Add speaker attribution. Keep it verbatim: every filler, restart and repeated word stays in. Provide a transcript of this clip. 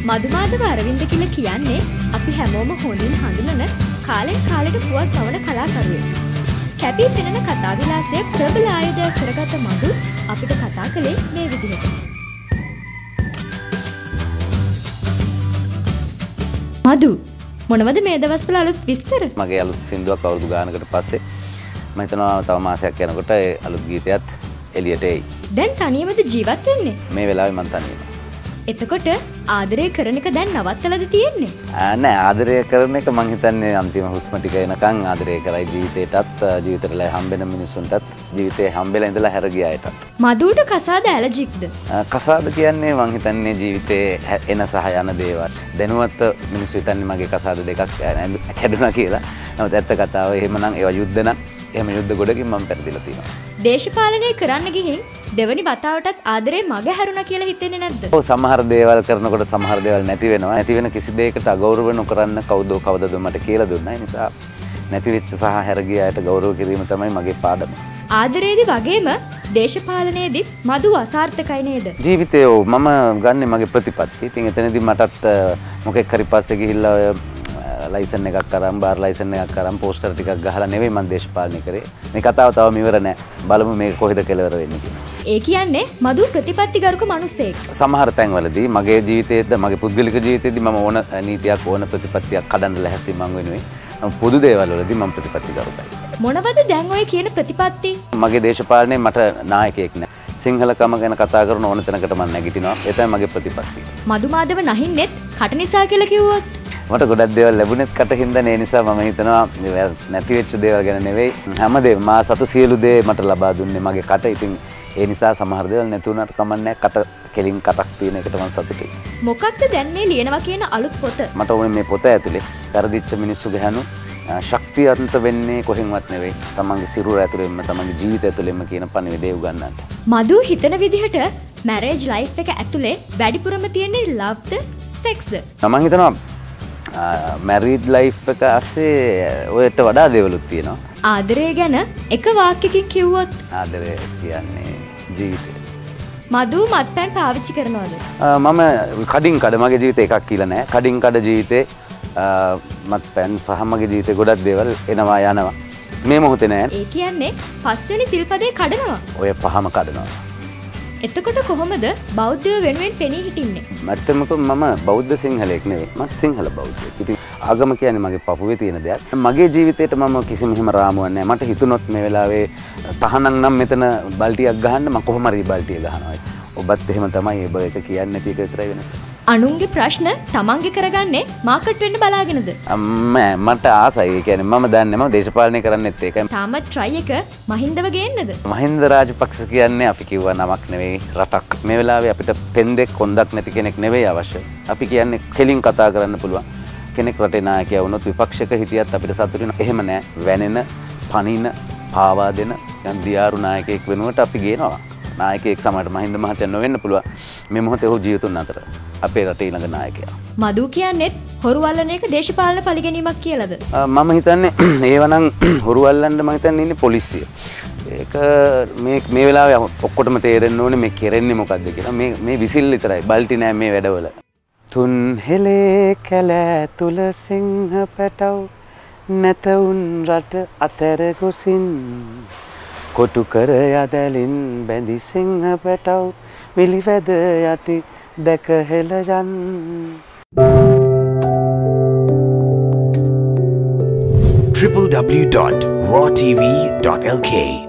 Speaker 1: මදුමාදව අරවින්ද කියලා කියන්නේ අපි හැමෝම හොඳින් හඳුනන කාලෙන් කාලෙට පුවත් තවන කලාකරුවෙක්. කැපී පෙනෙන කතා විලාසයේ ප්‍රබල ආයුධයක් කරගත මදු අපිට කතා කළේ මේ විදිහට. මදු මොනවද මේ දවස්වල අලුත් විස්තර?
Speaker 2: මගේ අලුත් සින්දුවක් අවුරුදු ගානකට පස්සේ මම හිතනවා තව මාසයක් යනකොට අලුත් ගීතයත් එළියට එයි. දැන්
Speaker 1: තනියමද ජීවත් වෙන්නේ?
Speaker 2: මේ වෙලාවේ මම තනියම.
Speaker 1: එතකොට ආදරය කරන එක දැන් නවත්තලාද තියෙන්නේ?
Speaker 2: නෑ ආදරය කරන එක මං හිතන්නේ අන්තිම හුස්ම ටික එනකන් ආදරය කරයි ජීවිතේටත් ජීවිතේට හම්බෙන මිනිස්සුන්ටත් ජීවිතේ හම්බෙලා ඉඳලා හැර ගියායටත්.
Speaker 1: මදුට කසාද ඇලර්ජික්ද?
Speaker 2: කසාද කියන්නේ මං හිතන්නේ ජීවිතේ එන සහ යන දේවල්. දැනුවත් මිනිස්සු හිතන්නේ මගේ කසාද දෙකක් කැඩුනා කියලා. නමුත් ඇත්ත කතාව එහෙමනම් ඒවා යුද්ධ නම් එහෙම යුද්ධ ගොඩකින් මම පෙරදිලා තියෙනවා.
Speaker 1: දේශපාලනය කරන්න ගිහින් දෙවනි වතාවටත් ආදරේ මග හැරුණා කියලා හිතෙන්නේ නැද්ද?
Speaker 2: ඔව් සමහර දේවල් කරනකොට සමහර දේවල් නැති වෙනවා. නැති වෙන කිසි දෙයකට අගෞරව නොකරන්න කවුද කවදද මට කියලා දුන්නා. ඒ නිසා නැති වෙච්ච සහ හැර ගිය අයට ගෞරව කිරීම තමයි මගේ පාඩම.
Speaker 1: ආදරේදී වගේම දේශපාලනයේදීත් මදු අසාර්ථකයි නේද?
Speaker 2: ජීවිතේ ඔව් මම ගන්නෙ මගේ ප්‍රතිපත්ති. ඉතින් එතනදී මටත් මොකෙක් හරි පස්සේ ගිහිල්ලා ඔය ලයිසන් එකක් අරන් බාර් ලයිසන් එකක් අරන් පෝස්ටර් ටිකක් ගහලා නෙවෙයි මම දේශපාලනය කරේ. මේ කතාව තවම ඉවර නෑ. බලමු මේක කොහෙද කෙලවර වෙන්නේ කියලා.
Speaker 1: ඒ කියන්නේ මදු ප්‍රතිපත්තිගරුක මිනිසෙක්.
Speaker 2: සමහර තැන්වලදී මගේ ජීවිතයේද මගේ පුද්ගලික ජීවිතයේදී මම ඕන නීතියක් ඕන ප්‍රතිපත්තියක් කඩන්න ලැහැස්ති මං වෙනුවේ. පොදු දේවල් වලදී මම ප්‍රතිපත්තිගරුකයි.
Speaker 1: මොනවද දැන් ඔය කියන ප්‍රතිපත්ති?
Speaker 2: මගේ දේශපාලනයේ මට නායකයෙක් නෑ. සිංහලකම ගැන කතා කරන ඕන තැනකට මම නැගිටිනවා. ඒ තමයි මගේ ප්‍රතිපත්තිය.
Speaker 1: මදුමාදව නැහින්නෙත් කට නිසා කියලා කිව්වොත්
Speaker 2: මට ගොඩක් දේවල් ලැබුණෙත් කට හින්දා නේ. නිසා මම හිතනවා නැති වෙච්ච දේවල් ගැන නෙවෙයි හැමදේම මා සතු සියලු දේ මට ලබා දුන්නේ මගේ කට. ඉතින් ඒ නිසා සමහර දේවල් නැති වුණාට කමන්නේ කට කෙලින් කටක් තියෙන එකට මම සතුටුයි.
Speaker 1: මොකක්ද දැන් මේ ලියනවා කියන අලුත් පොත?
Speaker 2: මට ඕනේ මේ පොත ඇතුලේ කරදිච්ච මිනිස්සු ගැහණු ශක්තියන්ත වෙන්නේ කොහෙන්වත් නෙවෙයි. තමන්ගේ සිරුර ඇතුලෙන්ම තමන්ගේ ජීවිතය ඇතුලෙන්ම කියන පණිවිඩය උගන්වන්න.
Speaker 1: මදු හිතන විදිහට මැරේජ් ලයිෆ් එක ඇතුලේ වැඩිපුරම තියෙන්නේ ලව්ද සෙක්ස්ද?
Speaker 2: මම හිතනවා මැරීඩ් ලයිෆ් එක ඇස්සේ ඔයට වඩා දේවලුත් තියෙනවා.
Speaker 1: ආදරය ගැන එක වාක්‍යකින් කිව්වොත්?
Speaker 2: ආදරය කියන්නේ ජීවිතය.
Speaker 1: මදු මත්පැන් පාවිච්චි කරනවද?
Speaker 2: මම කඩින් කඩ මගේ ජීවිතේ එකක් කියලා නෑ. කඩින් කඩ ජීවිතේ මත්පැන් සහ මගේ ජීවිතේ ගොඩක් දේවල් එනවා යනවා. මේ මොහොතේ නෑ.
Speaker 1: ඒ කියන්නේ පස්වෙනි සිල්පදේ කඩනවා.
Speaker 2: ඔය පහම කඩනවා.
Speaker 1: එතකොට කොහොමද බෞද්ධයෝ වෙනුවෙන් පෙනී හිටින්නේ?
Speaker 2: මත්තම මම බෞද්ධ සිංහලෙක් නෙවෙයි. මම සිංහල බෞද්ධයෙක්. ඉතින් ආගම කියන්නේ මගේ පපුවේ තියෙන දෙයක්. මගේ ජීවිතේට මම කිසිම හිම රාමුවක් නැහැ. මට හිතුනොත් මේ වෙලාවේ තහනම් නම් මෙතන බල්ටියක් ගහන්න මම කොහොම හරි බල්ටිය ගහනවා. ඔබත් එහෙම තමයි ඒ බය එක කියන්නේ නැති එක විතරයි වෙනස.
Speaker 1: අනුන්ගේ ප්‍රශ්න තමන්ගේ කරගන්නේ මාකට් වෙන්න බලාගෙනද?
Speaker 2: මම මට ආසයි. ඒ කියන්නේ මම දන්නේ මම දේශපාලනය කරන්නෙත් ඒකයි.
Speaker 1: තාමත් try එක මහින්දව ගේන්නද?
Speaker 2: මහින්ද රාජපක්ෂ කියන්නේ අපි කිව්වා නමක් නෙවෙයි රටක්. මේ වෙලාවේ අපිට පෙන්දෙක් කොන්දක් නැති කෙනෙක් නෙවෙයි අවශ්‍ය. අපි කියන්නේ කෙලින් කතා කරන්න පුළුවන් කෙනෙක් රටේ නායකයා වුණොත් විපක්ෂක හිටියත් අපිට සතුටු වෙන. එහෙම නෑ. වැනෙන, පණින, පාවා දෙන යම් දියාරු නායකයෙක් වෙනුවට අපි ගේනවා. නායකයෙක් සමහරට මහින්ද මහත්තයා නොවෙන්න පුළුවන්. මේ මොහොතේ ඔහු ජීවිතුන් අතර අපේ රටේ ළඟ නායකයා.
Speaker 1: මදු කියන්නේත් හොරු අල්ලන එක දේශපාලන පරිගැනීමක් කියලාද?
Speaker 2: මම හිතන්නේ ඒවනම් හොරු අල්ලන්න මම හිතන්නේ ඉන්නේ පොලිසිය. ඒක මේ මේ වෙලාවේ ඔක්කොටම තේරෙන්න ඕනේ මේ කෙරෙන්නේ මොකද්ද කියලා. මේ මේ විසිල් විතරයි. බල්ටි නෑ මේ වැඩවල. තුන් හෙලේ කැලෑ තුල සිංහ පැටව නැතවුන් රට අතර ගොසින් කොටු කර යදලින් බැඳි සිංහ පැටව මිලිවැද යති දැක හෙළ යන්.
Speaker 3: w w w dot raw t v dot l k